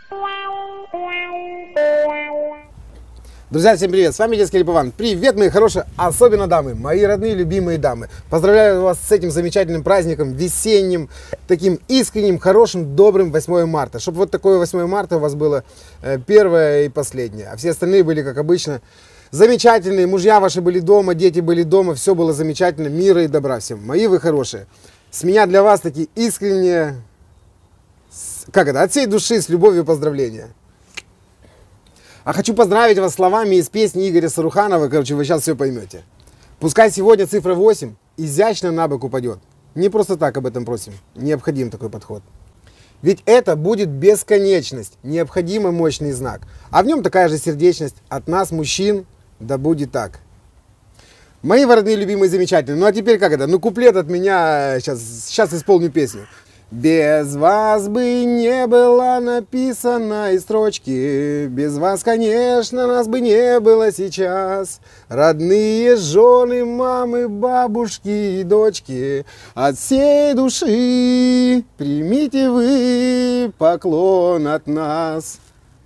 Друзья, всем привет! С вами Детский Липован. Привет, мои хорошие, особенно дамы, мои родные, любимые дамы. Поздравляю вас с этим замечательным праздником, весенним, таким искренним, хорошим, добрым 8 марта. Чтобы вот такое 8 марта у вас было первое и последнее. А все остальные были, как обычно, замечательные. Мужья ваши были дома, дети были дома, все было замечательно, мира и добра всем. Мои вы хорошие. С меня для вас такие искренние, от всей души, с любовью поздравления. А хочу поздравить вас словами из песни Игоря Саруханова, вы сейчас все поймете. Пускай сегодня цифра 8 изящно на бок упадет. Не просто так об этом просим, необходим такой подход. Ведь это будет бесконечность, необходимый мощный знак. А в нем такая же сердечность от нас, мужчин, да будет так. Мои родные, любимые, замечательные. Ну а теперь куплет от меня, сейчас исполню песню. Без вас бы не было написано и строчки, без вас, конечно, нас бы не было сейчас. Родные жены, мамы, бабушки и дочки, от всей души примите вы поклон от нас.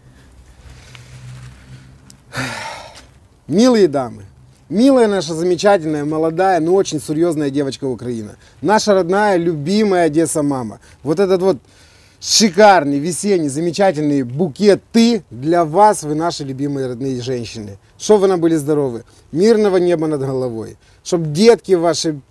Милые дамы, милая наша замечательная, молодая, но очень серьезная девочка Украина. Наша родная, любимая Одесса мама. Вот этот вот шикарный, весенний, замечательный букет для вас, вы наши любимые родные женщины. Чтобы вы нам были здоровы. Мирного неба над головой. Чтобы детки ваши,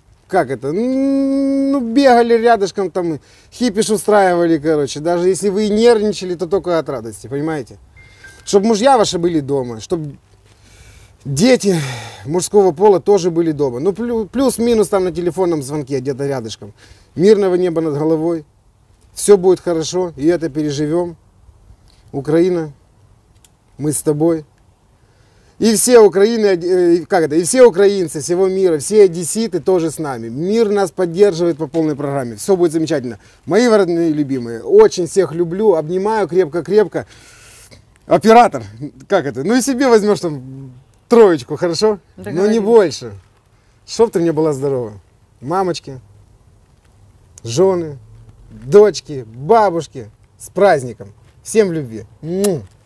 бегали рядышком там, хипиш устраивали, Даже если вы и нервничали, то только от радости, понимаете? Чтобы мужья ваши были дома, чтобы дети мужского пола тоже были дома. Ну, плюс-минус там на телефонном звонке, где-то рядышком. Мирного неба над головой. Все будет хорошо, и это переживем. Украина, мы с тобой. И все и все украинцы всего мира, все одесситы тоже с нами. Мир нас поддерживает по полной программе. Все будет замечательно. Мои родные любимые, очень всех люблю, обнимаю крепко-крепко. Оператор, Ну и себе возьмешь там 3, хорошо? Но не больше. Чтоб ты мне была здорова. Мамочки, жены, дочки, бабушки. С праздником. Всем любви.